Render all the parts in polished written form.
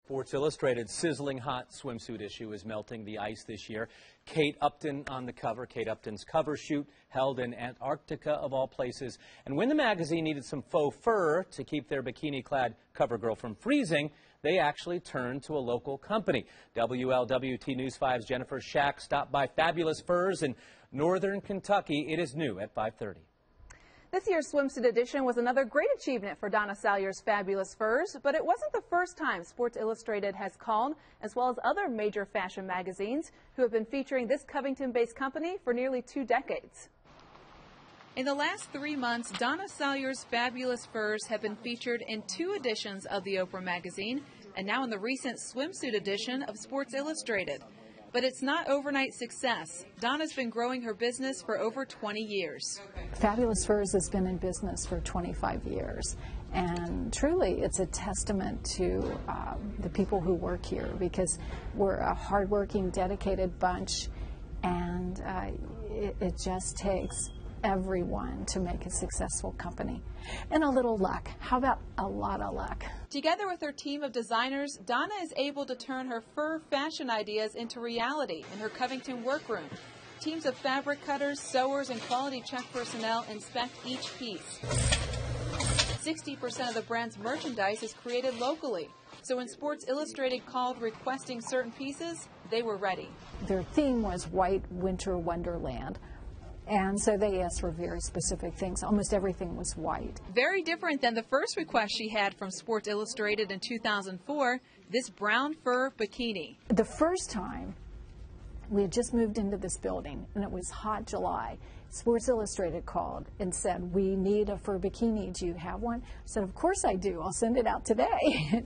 Sports Illustrated's sizzling hot swimsuit issue is melting the ice this year. Kate Upton on the cover. Kate Upton's cover shoot held in Antarctica, of all places. And when the magazine needed some faux fur to keep their bikini-clad cover girl from freezing, they actually turned to a local company. WLWT News 5's Jennifer Shack stopped by Fabulous Furs in northern Kentucky. It is new at 5:30. This year's swimsuit edition was another great achievement for Donna Salyer's Fabulous Furs, but it wasn't the first time Sports Illustrated has called, as well as other major fashion magazines who have been featuring this Covington-based company for nearly 2 decades. In the last 3 months, Donna Salyer's Fabulous Furs have been featured in 2 editions of the Oprah magazine, and now in the recent swimsuit edition of Sports Illustrated. But it's not overnight success. Donna's been growing her business for over 20 years. Fabulous Furs has been in business for 25 years. And truly, it's a testament to the people who work here, because we're a hardworking, dedicated bunch, and it just takes everyone to make a successful company. And a little luck. How about a lot of luck? Together with her team of designers, Donna is able to turn her fur fashion ideas into reality in her Covington workroom. Teams of fabric cutters, sewers, and quality check personnel inspect each piece. 60% of the brand's merchandise is created locally. So when Sports Illustrated called requesting certain pieces, they were ready. Their theme was White Winter Wonderland. And so they asked for very specific things. Almost everything was white. Very different than the first request she had from Sports Illustrated in 2004, this brown fur bikini. The first time, we had just moved into this building, and it was hot July. Sports Illustrated called and said, "We need a fur bikini. Do you have one?" I said, "Of course I do. I'll send it out today."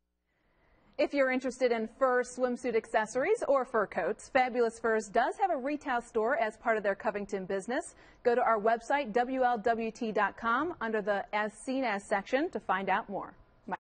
If you're interested in fur swimsuit accessories or fur coats, Fabulous Furs does have a retail store as part of their Covington business. Go to our website, WLWT.com, under the As Seen As section to find out more.